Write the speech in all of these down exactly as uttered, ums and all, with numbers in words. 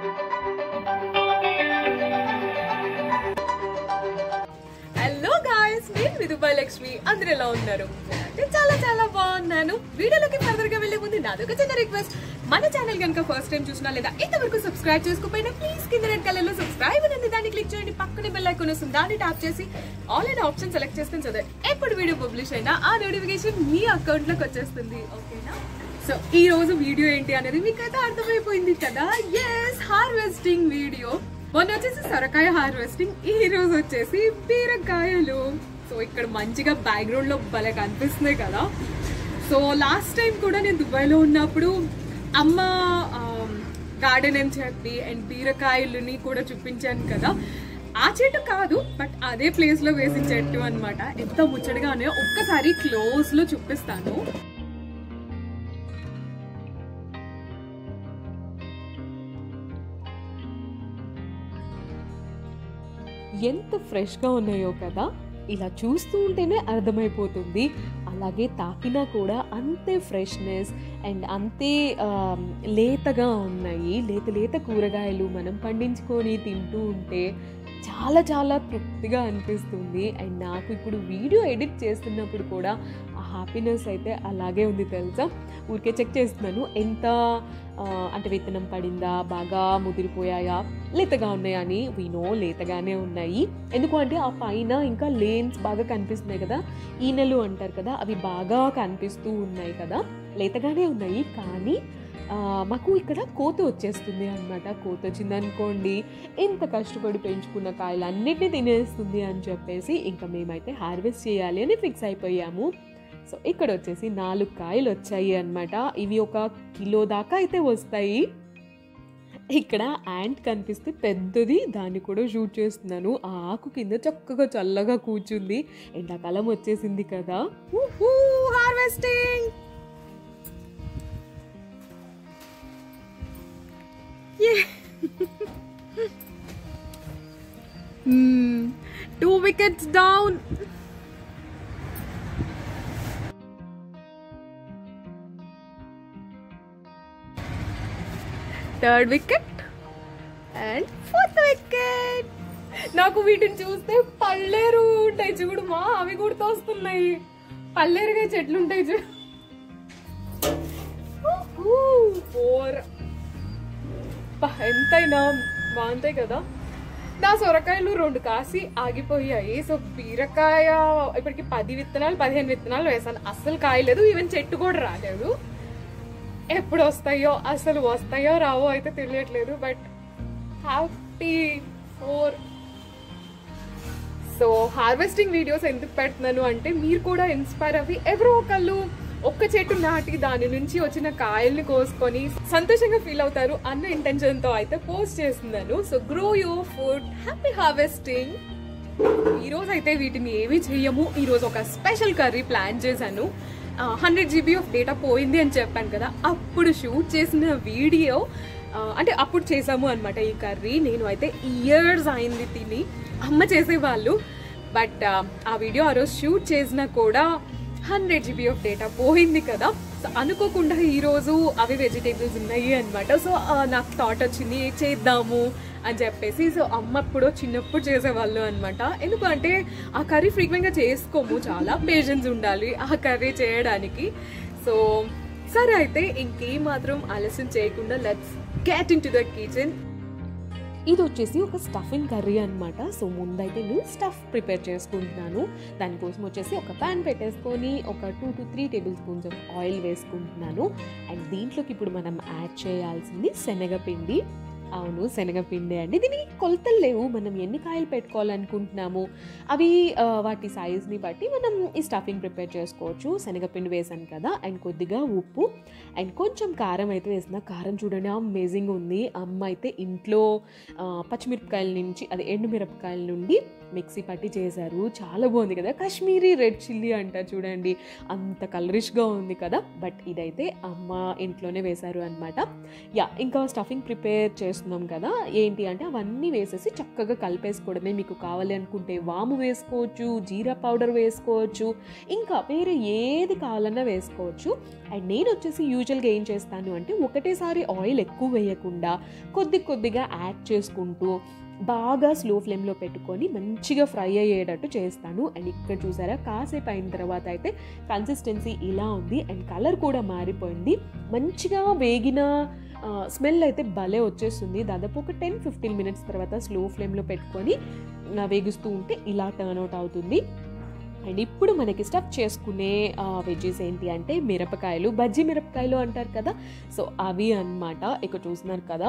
Hello guys, నేను మీ Dubai Lakshmi. అందరూ ఎలా ఉన్నారు? అంటే చాలా చాలా బాగున్నాను. వీడియోలోకి ఫర్దర్ గా వెళ్లే ముందు నాదొక చిన్న రిక్వెస్ట్. మన ఛానల్ కనుక ఫస్ట్ టైం చూసినా లేదా ఇంతవరకు సబ్స్క్రైబ్ చేసుకోకపోయినా ప్లీజ్ కింద రెడ్ కలర్ లో సబ్స్క్రైబ్ అని దాన్ని క్లిక్ చేయండి. పక్కనే బెల్ ఐకాన్ వస్తుంది, దాన్ని ట్యాప్ చేసి ఆల్ అనే ఆప్షన్ సెలెక్ట్ చేసుకుని చదివి ఎప్పుడు వీడియో పబ్లిష్ అయినా ఆ నోటిఫికేషన్ మీ అకౌంట్ లోకి వచ్చేస్తుంది. ఓకేనా? సో ఈ రోజు వీడియో ఏంటి అనేది మీకైతే అర్థమైపోయింది కదా. Yes, harvesting video. మొన్న వచ్చేసి సొరకాయ హార్వెస్టింగ్, ఈ రోజు వచ్చేసి బీరకాయలు. సో ఇక్కడ మంచిగా బ్యాక్గ్రౌండ్ లో భలే కనిపిస్తున్నాయి కదా. సో లాస్ట్ టైం కూడా నేను దుబాయ్లో ఉన్నప్పుడు అమ్మ గార్డెన్ అని చెప్పి అండ్ బీరకాయలని కూడా చూపించాను కదా. ఆ చెట్టు కాదు, బట్ అదే ప్లేస్ లో వేసిన చెట్టు అనమాట. ఎంత ముచ్చటగా ఉన్నాయో ఒక్కసారి క్లోజ్ లో చూపిస్తాను. ఎంత ఫ్రెష్గా ఉన్నాయో కదా. ఇలా చూస్తూ ఉంటేనే అర్థమైపోతుంది. అలాగే తాకినా కూడా అంతే ఫ్రెష్నెస్ అండ్ అంతే లేతగా ఉన్నాయి. లేత లేత కూరగాయలు మనం పండించుకొని తింటూ ఉంటే చాలా చాలా తృప్తిగా అనిపిస్తుంది. అండ్ నాకు ఇప్పుడు వీడియో ఎడిట్ చేస్తున్నప్పుడు కూడా ఆ హ్యాపీనెస్ అయితే అలాగే ఉంది తెలుసా. ఊరికే చెక్ చేస్తున్నాను ఎంత అంటే విత్తనం పడిందా, బాగా ముదిరిపోయాయా, లేతగా ఉన్నాయా అని. వీనో లేతగానే ఉన్నాయి. ఎందుకు అంటే ఆ పైన ఇంకా లేన్స్ బాగా కనిపిస్తున్నాయి కదా, ఈనెలు అంటారు కదా, అవి బాగా కనిపిస్తూ ఉన్నాయి కదా. లేతగానే ఉన్నాయి, కానీ మాకు ఇక్కడ కోత వచ్చేస్తుంది అనమాట. కోత వచ్చింది అనుకోండి, ఎంత కష్టపడి పెంచుకున్న కాయలు అన్నిటినీ తినేస్తుంది అని చెప్పేసి ఇంకా మేమైతే హార్వెస్ట్ చేయాలి అని ఫిక్స్ అయిపోయాము. సో ఇక్కడ వచ్చేసి నాలుగు కాయలు వచ్చాయి అనమాట. ఇవి ఒక కిలో దాకా అయితే వస్తాయి. ఇక్కడ యాంట్ కనిపిస్తే పెద్దది, దాన్ని కూడా షూట్ చేస్తున్నాను. ఆ ఆకు కింద చక్కగా చల్లగా కూర్చుంది. ఎండాకాలం వచ్చేసింది కదా. Harvesting two wickets down. Third wicket and fourth wicket. నాకు వీటిని చూస్తే పల్లేరు ఉంటాయి చూడు మా, అవి కూడా వస్తున్నాయి. పల్లేరుగా చెట్లు ఉంటాయి చూడు. ఫోర్. ఎంతైనా బాగుంటాయి కదా. నా సొరకాయలు రెండు కాసి ఆగిపోయాయి. సో బీరకాయ ఇప్పటికి పది విత్తనాలు పదిహేను విత్తనాలు వేసాను, అస్సలు కాయలేదు. ఈవెన్ చెట్టు కూడా రాలేదు. ఎప్పుడు వస్తాయో, అసలు వస్తాయో రావో అయితే తెలియట్లేదు. But happy four. So harvesting videos ఎందుకు పెడుతున్నాను అంటే మీరు కూడా ఇన్స్పైర్ అవ్వి ఎవరో ఒకళ్ళు ఒక్క చెట్టు నాటి దాని నుంచి వచ్చిన కాయల్ని కోసుకొని సంతోషంగా ఫీల్ అవుతారు అన్న ఇంటెన్షన్ తో అయితే పోస్ట్ చేస్తున్నాను. So grow your food, happy harvesting. ఈ రోజు అయితే వీటిని ఏమీ చెయ్యము. ఈ రోజు ఒక స్పెషల్ కర్రీ ప్లాన్ చేశాను. హండ్రెడ్ జీబీ ఆఫ్ డేటా పోయింది అని చెప్పాను కదా, అప్పుడు షూట్ చేసిన వీడియో అంటే అప్పుడు చేసాము అనమాట ఈ కర్రీ. నేను అయితే ఇయర్స్ అయింది తిని, అమ్మ చేసేవాళ్ళు. బట్ ఆ వీడియో ఆ రోజు షూట్ చేసినా కూడా హండ్రెడ్ జీబీ ఆఫ్ డేటా పోయింది కదా. సో అనుకోకుండా ఈరోజు అవి వెజిటేబుల్స్ ఉన్నాయి అనమాట. సో నాకు థాట్ వచ్చింది చేద్దాము అని చెప్పేసి. సో అమ్మ ఎప్పుడో చిన్నప్పుడు చేసేవాళ్ళు అనమాట. ఎందుకంటే ఆ కర్రీ ఫ్రీక్వెంట్గా చేసుకోము, చాలా పేషెన్స్ ఉండాలి ఆ కర్రీ చేయడానికి. సో సరే అయితే ఇంకేం మాత్రం ఆలస్యం చేయకుండా let's get into the kitchen. ఇది వచ్చేసి ఒక స్టఫింగ్ కర్రీ అనమాట. సో ముందైతే నేను స్టఫ్ ప్రిపేర్ చేసుకుంటున్నాను. దానికోసం వచ్చేసి ఒక ప్యాన్ పెట్టేసుకొని ఒక two to three table spoons of oil వేసుకుంటున్నాను. అండ్ దీంట్లోకి ఇప్పుడు మనం యాడ్ చేయాల్సింది శనగపిండి. అవును, శనగపిండి అండి. దీనికి కొలతలు లేవు, మనం ఎన్ని కాయలు పెట్టుకోవాలనుకుంటున్నాము అవి వాటి సైజ్ని బట్టి మనం ఈ స్టఫింగ్ ప్రిపేర్ చేసుకోవచ్చు. శనగపిండి వేసాను కదా, అండ్ కొద్దిగా ఉప్పు అండ్ కొంచెం కారం అయితే వేసిన. కారం చూడండి అమేజింగ్ ఉంది. అమ్మ అయితే ఇంట్లో పచ్చిమిరపకాయల నుంచి అదే ఎండుమిరపకాయల నుండి మిక్సీ పట్టి చేశారు. చాలా బాగుంది కదా. కాశ్మీరీ రెడ్ చిల్లీ అంటారు చూడండి, అంత కలరిష్గా ఉంది కదా. బట్ ఇదైతే అమ్మ ఇంట్లోనే వేశారు అనమాట. యా, ఇంకా స్టఫింగ్ ప్రిపేర్ చేస్తూ చేస్తున్నాం కదా, ఏంటి అంటే అవన్నీ వేసేసి చక్కగా కలిపేసుకోవడమే. మీకు కావాలి అనుకుంటే వాము వేసుకోవచ్చు, జీరా పౌడర్ వేసుకోవచ్చు, ఇంకా వేరే ఏది కావాలన్నా వేసుకోవచ్చు. అండ్ నేను వచ్చేసి యూజువల్గా ఏం చేస్తాను అంటే ఒకటేసారి ఆయిల్ ఎక్కువ వేయకుండా కొద్ది కొద్దిగా యాడ్ చేసుకుంటూ బాగా స్లో ఫ్లేమ్లో పెట్టుకొని మంచిగా ఫ్రై అయ్యేటట్టు చేస్తాను. అండ్ ఇక్కడ చూసారా కాసేపు అయిన తర్వాత అయితే కన్సిస్టెన్సీ ఇలా ఉంది అండ్ కలర్ కూడా మారిపోయింది. మంచిగా వేగిన స్మెల్ అయితే భలే వచ్చేస్తుంది. దాదాపు ఒక టెన్ ఫిఫ్టీన్ మినిట్స్ తర్వాత స్లో ఫ్లేమ్లో పెట్టుకొని వేగిస్తూ ఉంటే ఇలా టర్న్ అవుట్ అవుతుంది. అండ్ ఇప్పుడు మనకి స్టఫ్ చేసుకునే వెజ్జెస్ ఏంటి అంటే మిరపకాయలు, బజ్జీ మిరపకాయలు అంటారు కదా, సో అవి అన్నమాట. ఇక్కడ చూస్తున్నారు కదా,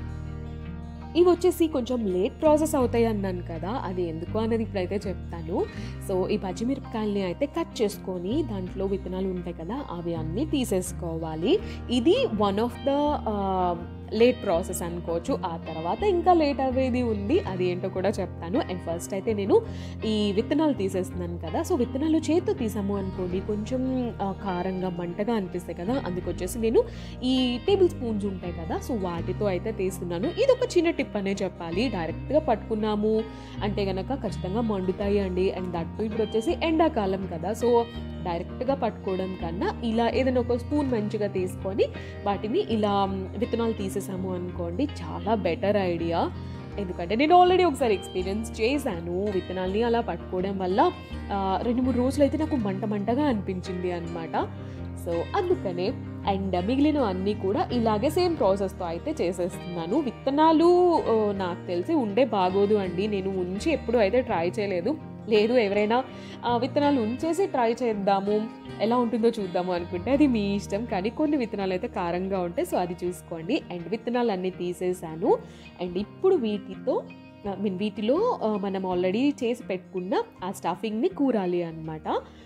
ఇవి వచ్చేసి కొంచెం లేట్ ప్రాసెస్ అవుతాయి అన్నాను కదా, అది ఎందుకు అన్నది ఇప్పుడైతే చెప్తాను. సో ఈ పచ్చిమిరపకాయలని అయితే కట్ చేసుకొని దాంట్లో విత్తనాలు ఉంటాయి కదా అవి అన్నీ తీసేసుకోవాలి. ఇది one of the late process అనుకోవచ్చు. ఆ తర్వాత ఇంకా లేట్ అవ్వేది ఉంది, అది ఏంటో కూడా చెప్తాను. అండ్ ఫస్ట్ అయితే నేను ఈ విత్తనాలు తీసేస్తున్నాను కదా, సో విత్తనాలు చేతితో తీసాము అనుకోండి కొంచెం కారంగా మంటగా అనిపిస్తాయి కదా, అందుకొచ్చేసి నేను ఈ టేబుల్ స్పూన్స్ ఉంటాయి కదా, సో వాటితో అయితే తీస్తున్నాను. ఇది ఒక చిన్న టిప్ అనే చెప్పాలి. డైరెక్ట్గా పట్టుకున్నాము అంటే కనుక ఖచ్చితంగా మండుతాయి అండి. అండ్ దట్టు ఇప్పుడు వచ్చేసి ఎండాకాలం కదా, సో డైరెక్ట్గా పట్టుకోవడం కన్నా ఇలా ఏదైనా ఒక స్పూన్ మంచిగా తీసుకొని వాటిని ఇలా విత్తనాలు తీసేసాము అనుకోండి, చాలా బెటర్ ఐడియా. ఎందుకంటే నేను ఆల్రెడీ ఒకసారి ఎక్స్పీరియన్స్ చేశాను. విత్తనాల్ని అలా పట్టుకోవడం వల్ల రెండు మూడు రోజులు అయితే నాకు మంట మంటగా అనిపించింది అనమాట. సో అందుకనే అండ్ మిగిలిన అన్నీ కూడా ఇలాగే సేమ్ ప్రాసెస్తో అయితే చేసేస్తున్నాను. విత్తనాలు నాకు తెలిసి ఉండే బాగోదు అండి, నేను ఉంచి ఎప్పుడు అయితే ట్రై చేయలేదు. లేదు ఎవరైనా విత్తనాలు ఉంచేసి ట్రై చేద్దాము ఎలా ఉంటుందో చూద్దాము అనుకుంటే అది మీ ఇష్టం, కానీ కొన్ని విత్తనాలు అయితే కారంగా ఉంటాయి, సో అది చూసుకోండి. అండ్ విత్తనాలు అన్నీ తీసేసాను. అండ్ ఇప్పుడు వీటితో మీన్ వీటిలో మనం ఆల్రెడీ చేసి పెట్టుకున్న ఆ స్టఫింగ్ని కూరాలి అన్నమాట.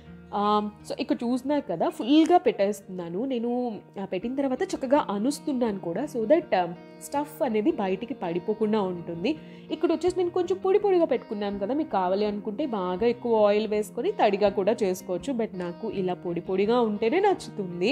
సో ఇక్కడ చూస్తున్నారు కదా ఫుల్గా పెట్టేస్తున్నాను. నేను పెట్టిన తర్వాత చక్కగా అనుస్తున్నాను కూడా, సో దట్ స్టఫ్ అనేది బయటికి పడిపోకుండా ఉంటుంది. ఇక్కడ వచ్చేసి నేను కొంచెం పొడి పొడిగా పెట్టుకున్నాను కదా, మీకు కావాలి అనుకుంటే బాగా ఎక్కువ ఆయిల్ వేసుకొని తడిగా కూడా చేసుకోవచ్చు, బట్ నాకు ఇలా పొడి పొడిగా ఉంటేనే నచ్చుతుంది.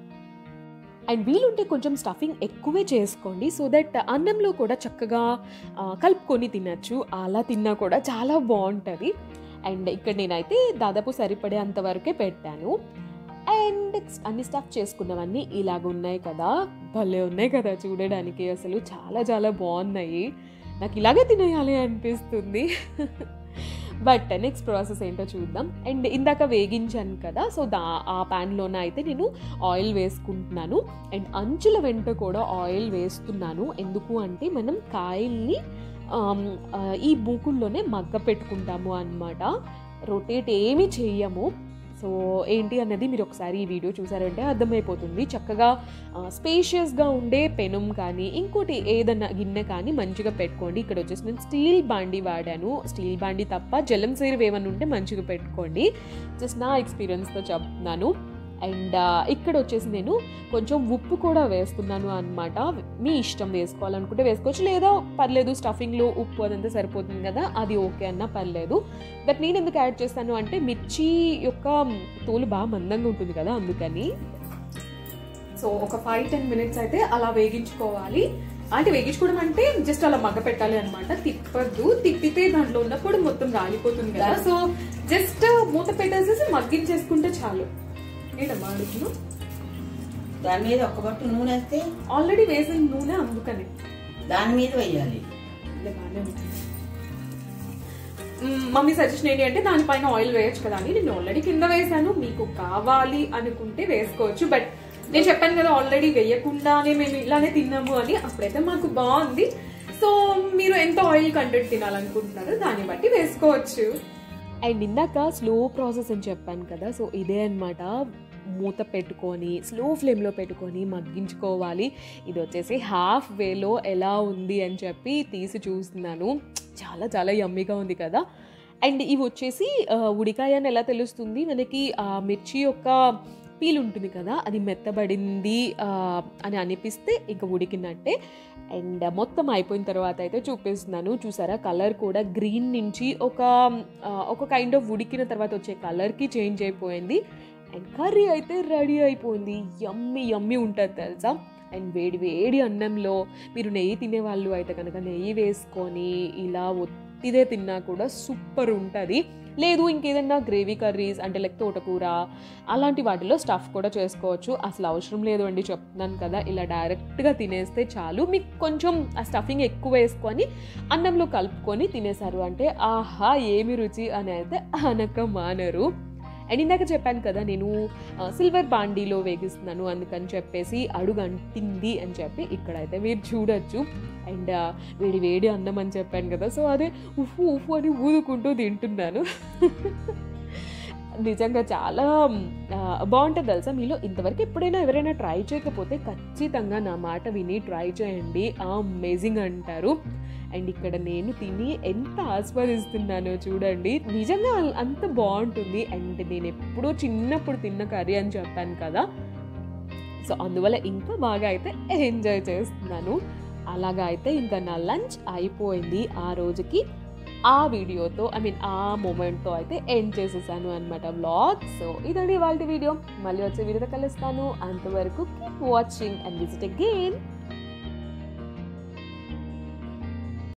అండ్ వీలుంటే కొంచెం స్టఫింగ్ ఎక్కువే చేసుకోండి, సో దట్ అన్నంలో కూడా చక్కగా కలుపుకొని తినచ్చు. అలా తిన్నా కూడా చాలా బాగుంటుంది. అండ్ ఇక్కడ నేనైతే దాదాపు సరిపడే అంతవరకే పెట్టాను. అండ్ అన్ని స్టఫ్ చేసుకున్నవన్నీ ఇలాగ ఉన్నాయి కదా, భలే ఉన్నాయి కదా చూడడానికి, అసలు చాలా చాలా బాగున్నాయి. నాకు ఇలాగే తినేయాలి అనిపిస్తుంది. బట్ నెక్స్ట్ ప్రాసెస్ ఏంటో చూద్దాం. అండ్ ఇందాక వేగించాను కదా, సో దా ఆ ప్యాన్లోనే అయితే నేను ఆయిల్ వేసుకుంటున్నాను. అండ్ అంచుల వెంట కూడా ఆయిల్ వేస్తున్నాను. ఎందుకు అంటే మనం కాయల్ని ఈ మూకుల్లోనే మగ్గ పెట్టుకుంటాము అన్నమాట, రొటేట్ ఏమీ చెయ్యము. సో ఏంటి అన్నది మీరు ఒకసారి ఈ వీడియో చూసారంటే అర్థమైపోతుంది. చక్కగా స్పేషియస్గా ఉండే పెనం కానీ ఇంకోటి ఏదన్నా గిన్నె కానీ మంచిగా పెట్టుకోండి. ఇక్కడ వచ్చేసి నేను స్టీల్ బాండీ వాడాను. స్టీల్ బాండీ తప్ప జలం సేరు ఏమన్నా ఉంటే మంచిగా పెట్టుకోండి, జస్ట్ నా ఎక్స్పీరియన్స్తో చెప్తున్నాను. అండ్ ఇక్కడ వచ్చేసి నేను కొంచెం ఉప్పు కూడా వేస్తున్నాను అన్నమాట. మీ ఇష్టం, వేసుకోవాలనుకుంటే వేసుకోవచ్చు, లేదా పర్లేదు స్టఫింగ్లో ఉప్పు అదంతా సరిపోతుంది కదా, అది ఓకే అన్నా పర్లేదు. బట్ నేను ఎందుకు యాడ్ చేస్తాను అంటే మిర్చి యొక్క తోలు బాగా మందంగా ఉంటుంది కదా, అందుకని. సో ఒక ఫైవ్ టెన్ మినిట్స్ అయితే అలా వేగించుకోవాలి. అంటే వేగించుకోవడం అంటే జస్ట్ అలా మగ్గ పెట్టాలి అనమాట, తిప్పద్దు. తిప్పితే దాంట్లో ఉన్నప్పుడు మొత్తం రాలిపోతుంది కదా, సో జస్ట్ మూత పెట్టేసేసి మగ్గించేసుకుంటే చాలు. ఏంటమ్మా అడుగును దాని మీద ఒక బట్టు నూనె వేస్తే ఆల్రెడీ వేసిన నూనె, అందుకని దాని మీద వేయాలి. మమ్మీ సజెషన్ ఏంటి అంటే దానిపైన ఆయిల్ వేయచ్చు కదా అని, నేను ఆల్రెడీ కింద వేసాను. మీకు కావాలి అనుకుంటే వేసుకోవచ్చు, బట్ నేను చెప్పాను కదా ఆల్రెడీ వేయకుండానే మేము ఇలానే తిన్నాము అని, అప్పుడైతే మాకు బాగుంది. సో మీరు ఎంత ఆయిల్ కంటెంట్ తినాలనుకుంటున్నారో దాన్ని బట్టి వేసుకోవచ్చు. అండ్ ఇందాక స్లో ప్రాసెస్ అని చెప్పాను కదా, సో ఇదే అనమాట. మూత పెట్టుకొని స్లో ఫ్లేమ్లో పెట్టుకొని మగ్గించుకోవాలి. ఇది వచ్చేసి హాఫ్ వేలో ఎలా ఉంది అని చెప్పి తీసి చూస్తున్నాను. చాలా చాలా యమ్మీగా ఉంది కదా. అండ్ ఇవి వచ్చేసి ఉడికాయ అని ఎలా తెలుస్తుంది మనకి, ఆ మిర్చి యొక్క పీల్ ఉంటుంది కదా అది మెత్తబడింది అని అనిపిస్తే ఇంకా ఉడికినట్టే. అండ్ మొత్తం అయిపోయిన తర్వాత అయితే చూపిస్తున్నాను. చూసారా కలర్ కూడా గ్రీన్ నుంచి ఒక ఒక కైండ్ ఆఫ్ ఉడికిన తర్వాత వచ్చే కలర్కి చేంజ్ అయిపోయింది. అండ్ కర్రీ అయితే రెడీ అయిపోయింది. యమ్మీ యమ్మీ ఉంటుంది తెలుసా. అండ్ వేడి వేడి అన్నంలో మీరు నెయ్యి తినేవాళ్ళు అయితే కనుక నెయ్యి వేసుకొని ఇలా ఒత్తిదే తిన్నా కూడా సూపర్ ఉంటుంది. లేదు ఇంకేదన్నా గ్రేవీ కర్రీస్ అంటే లైక్ తోటకూర అలాంటి వాటిలో స్టఫ్ కూడా చేసుకోవచ్చు. అసలు అవసరం లేదు అండి, చెప్తున్నాను కదా, ఇలా డైరెక్ట్గా తినేస్తే చాలు. మీకు కొంచెం ఆ స్టఫింగ్ ఎక్కువ వేసుకొని అన్నంలో కలుపుకొని తినేసారు అంటే ఆహా ఏమి రుచి అని అయితే అనక మానరు. అండ్ ఇందాక చెప్పాను కదా నేను సిల్వర్ బాండీలో వేగిస్తున్నాను, అందుకని చెప్పేసి అడుగు అంటింది అని చెప్పి ఇక్కడైతే మీరు చూడొచ్చు. అండ్ వేడి వేడి అన్నం అని చెప్పాను కదా, సో అదే ఉఫు ఉఫు అని ఊదుకుంటూ తింటున్నాను. నిజంగా చాలా బాగుంటుంది తెలుసా. మీలో ఇంతవరకు ఎప్పుడైనా ఎవరైనా ట్రై చేయకపోతే ఖచ్చితంగా నా మాట విని ట్రై చేయండి, అమేజింగ్ అంటారు. అండ్ ఇక్కడ నేను తిని ఎంత ఆస్వాదిస్తున్నానో చూడండి, నిజంగా అంత బాగుంటుంది. అండ్ నేను ఎప్పుడూ చిన్నప్పుడు తిన్న కర్రీ అని చెప్పాను కదా, సో అందువల్ల ఇంకా బాగా అయితే ఎంజాయ్ చేస్తున్నాను. అలాగా అయితే ఇంకా నా లంచ్ అయిపోయింది ఆ రోజుకి. ఆ వీడియోతో ఐ మీన్ ఆ మూమెంట్తో అయితే ఎండ్ చేసేసాను అనమాట వ్లాగ్. సో ఇదండి వాళ్ళ వీడియో. మళ్ళీ వచ్చే వీడియోతో కలుస్తాను. అంతవరకు keep watching and visit again.